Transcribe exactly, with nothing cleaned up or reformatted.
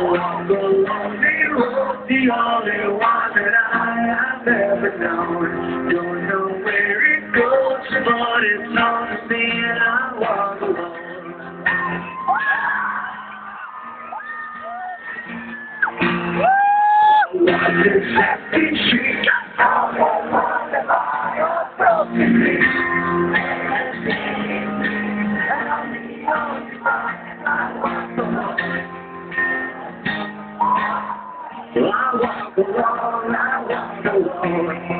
walk along the road, the only one that I have ever known. Don't know where it goes, but it's on me and I walk alone. What is that she got all that love that I broken me? I walk alone, I walk alone.